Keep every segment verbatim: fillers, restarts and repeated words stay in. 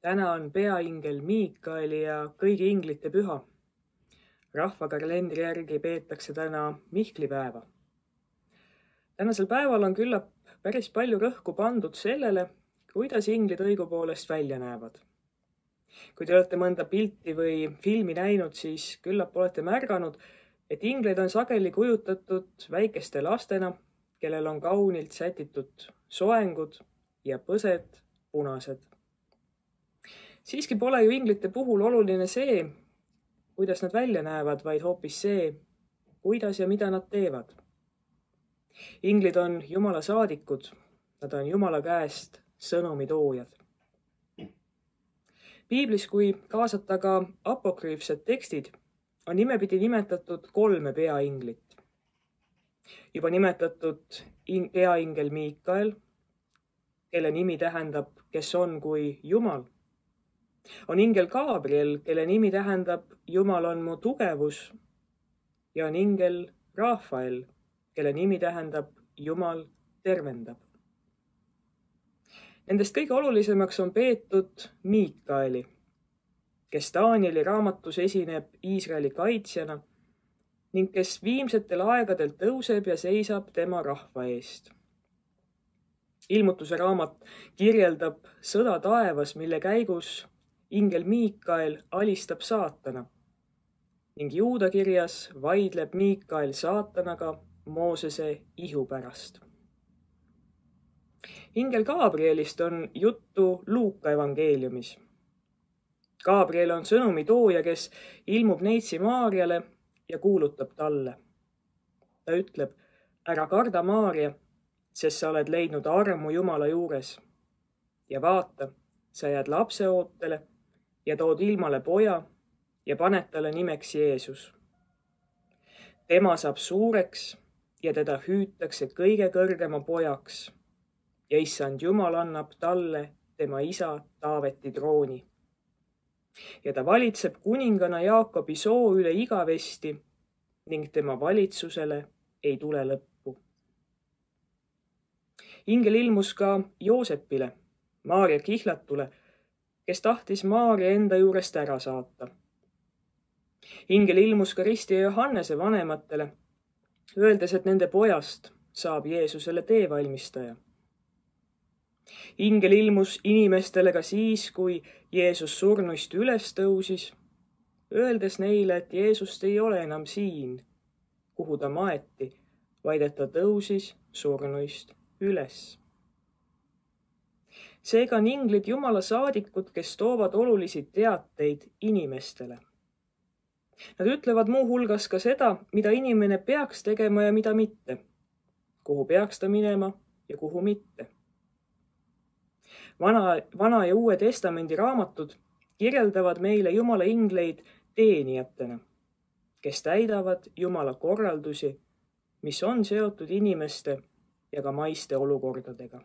Täna on peaingel Miikaeli ja kõigi inglite püha. Rahvakalendri järgi peetakse täna Mihklipäeva. Tänasel päeval on küllap päris palju rõhku pandud sellele, kuidas inglid õigupoolest välja näevad. Kui te olete mõnda pilti või filmi näinud, siis küllap olete märganud, et ingleid on sageli kujutatud väikeste lastena, kellel on kaunilt sätitud soengud ja põsed punased. Siiski pole ju inglite puhul oluline see, kuidas nad välja näevad, vaid hoopis see, kuidas ja mida nad teevad. Inglid on Jumala saadikud, nad on Jumala käest sõnumi toojad. Piiblis, kui kaasata ka apokrüüfsed tekstid, on nimepidi nimetatud kolme peainglit. Juba nimetatud peaingel Miikael, kelle nimi tähendab, kes on kui Jumal. On ingel Gabriel, kelle nimi tähendab, Jumal on mu tugevus. Ja on ingel Rafael, kelle nimi tähendab, Jumal tervendab. Nendest kõige olulisemaks on peetud Miikaeli, kes Danieli raamatus esineb Iisraeli kaitsjana ning kes viimsetel aegadel tõuseb ja seisab tema rahva eest. Ilmutuse raamat kirjeldab sõda taevas, mille käigus ingel Miikael alistab saatana ning Juuda kirjas vaidleb Miikael saatanaga Moosese ihu pärast. Ingel Gabrielist on juttu Luuka evangeeliumis. Gabriel on sõnumi tooja, kes ilmub neitsi Maarjale ja kuulutab talle. Ta ütleb, ära karda Maarja, sest sa oled leidnud armu Jumala juures. Ja vaata, sa jääd lapse ootele ja tood ilmale poja ja paned talle nimeks Jeesus. Tema saab suureks ja teda hüütakse kõige kõrgema pojaks ja issand Jumal annab talle tema isa Taaveti trooni. Ja ta valitseb kuningana Jaakobi soo üle igavesti ning tema valitsusele ei tule lõppu. Ingel ilmus ka Joosepile, Maarja kihlatule, kes tahtis Maarja enda juurest ära saata. Ingel ilmus ka Risti ja Johannese vanematele, öeldes, et nende pojast saab Jeesusele teevalmistaja. Ingel ilmus inimestele ka siis, kui Jeesus surnuist üles tõusis, öeldes neile, et Jeesust ei ole enam siin, kuhu ta maeti, vaid et ta tõusis surnuist üles. Seega on inglid Jumala saadikud, kes toovad olulisi teateid inimestele. Nad ütlevad muu hulgas ka seda, mida inimene peaks tegema ja mida mitte, kuhu peaks ta minema ja kuhu mitte. Vana, vana ja Uue Testamendi raamatud kirjeldavad meile Jumala ingleid teenijatena, kes täidavad Jumala korraldusi, mis on seotud inimeste ja ka maiste olukordadega.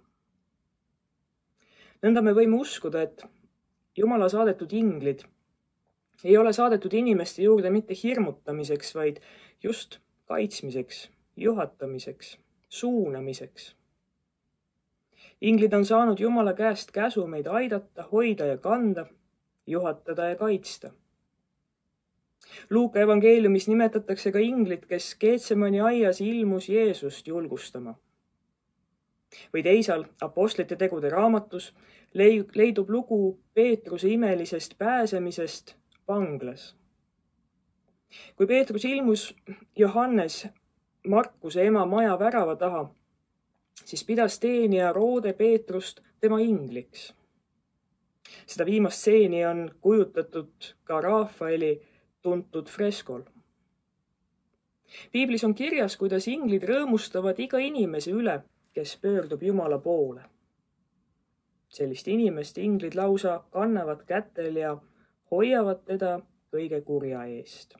Nõnda me võime uskuda, et Jumala saadetud inglid ei ole saadetud inimeste juurde mitte hirmutamiseks, vaid just kaitsmiseks, juhatamiseks, suunamiseks. Inglid on saanud Jumala käest käsu meid aidata, hoida ja kanda, juhatada ja kaitsta. Luuka evangeeliumis nimetatakse ka inglit, kes Getsemani aias ilmus Jeesust julgustama. Või teisal apostlite tegude raamatus leidub lugu Peetruse imelisest pääsemisest vanglas. Kui Peetrus ilmus Johannes Markuse ema maja värava taha, siis pidas teenija Roode Peetrust tema ingliks. Seda viimast stseeni on kujutatud ka Rafaeli tuntud freskol. Piiblis on kirjas, kuidas inglid rõõmustavad iga inimese üle, kes pöördub Jumala poole. Sellist inimest inglid lausa kannavad kätel ja hoiavad teda kõige kurja eest.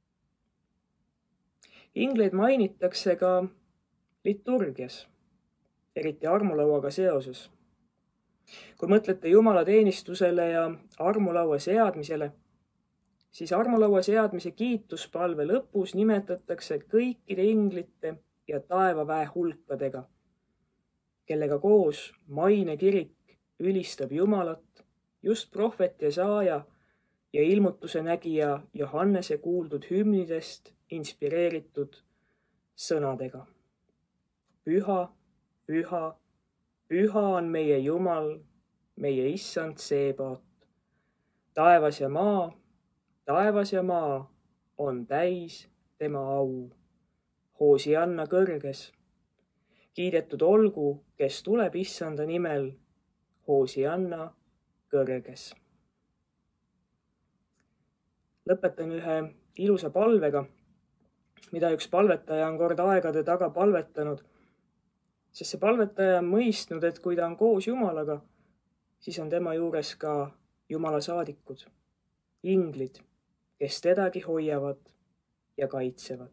Ingleid mainitakse ka liturgias, eriti armulauaga seoses. Kui mõtlete Jumala teenistusele ja armulaua seadmisele, siis armulaua seadmise kiituspalve lõpus nimetatakse kõikide inglite ja taevaväe hulkadega, kellega koos maine kirik ülistab Jumalat just prohvet ja saaja ja ilmutuse nägija Johannese kuuldud hümnidest inspireeritud sõnadega. Püha, püha, püha on meie Jumal, meie issand Seebaot. Taevas ja maa, taevas ja maa on täis tema au. Hoosianna kõrges. Kiidetud olgu, kes tuleb issanda nimel. Hoosianna kõrges. Lõpetan ühe ilusa palvega, mida üks palvetaja on kord aegade taga palvetanud, sest see palvetaja on mõistnud, et kui ta on koos Jumalaga, siis on tema juures ka Jumala saadikud, inglid, kes tedagi hoiavad ja kaitsevad.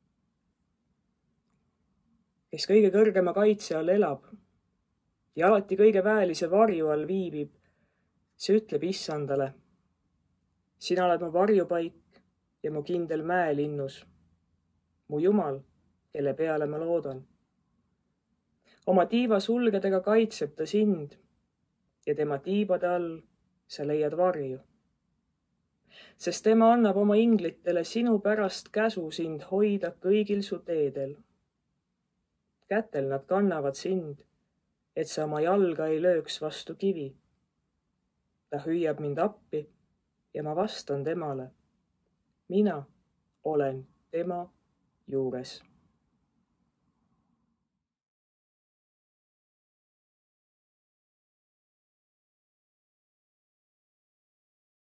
Kes kõige kõrgema kaitse all elab ja alati kõige väelise varju all viibib, see ütleb issandale: sina oled mu varjupaik ja mu kindel mäelinnus, mu Jumal, kelle peale ma loodan. Oma tiiva sulgedega kaitseb ta sind ja tema tiibade all sa leiad varju. Sest tema annab oma inglitele sinu pärast käsu sind hoida kõigil su teedel. Kätel nad kannavad sind, et sa oma jalga ei lööks vastu kivi. Ta hüüab mind appi ja ma vastan temale. Mina olen tema juures.